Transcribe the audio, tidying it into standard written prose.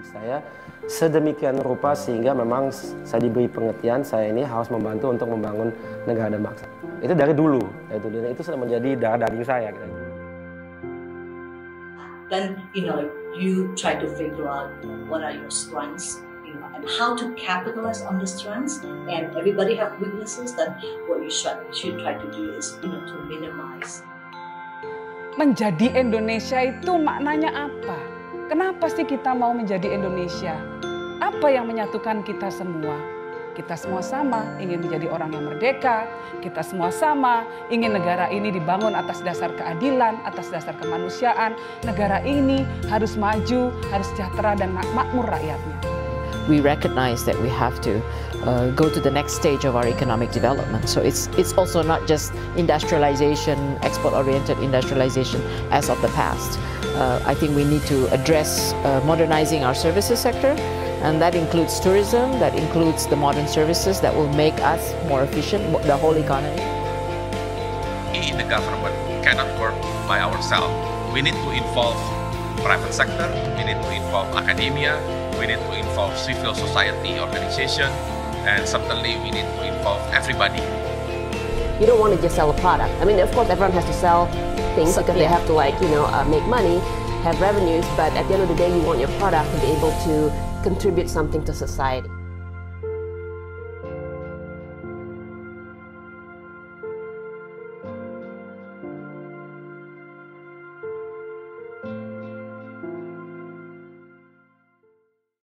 saya sedemikian rupa sehingga memang saya diberi pengertian saya ini harus membantu untuk membangun negara dan bangsa. Itu dari dulu, dan itu sudah menjadi darah daging saya. Then you try to figure out what are your strengths, and how to capitalize on the strengths. And everybody have weaknesses. Then what you should try to do is to minimize. Menjadi Indonesia itu maknanya apa? Kenapa sih kita mau menjadi Indonesia? Apa yang menyatukan kita semua? Kita semua sama, ingin menjadi orang yang merdeka. Kita semua sama, ingin negara ini dibangun atas dasar keadilan, atas dasar kemanusiaan. Negara ini harus maju, harus sejahtera dan makmur rakyatnya. We recognize that we have to go to the next stage of our economic development. So it's also not just industrialization, export-oriented industrialization as of the past. I think we need to address modernizing our services sector, and that includes tourism, that includes the modern services that will make us more efficient, the whole economy. We in the government cannot work by ourselves. We need to involve private sector, we need to involve academia, we need to involve civil society organization, and certainly we need to involve everybody. You don't want to just sell a product. I mean, of course, everyone has to sell things because they have to make money, have revenues, but at the end of the day, you want your product to be able to contribute something to society.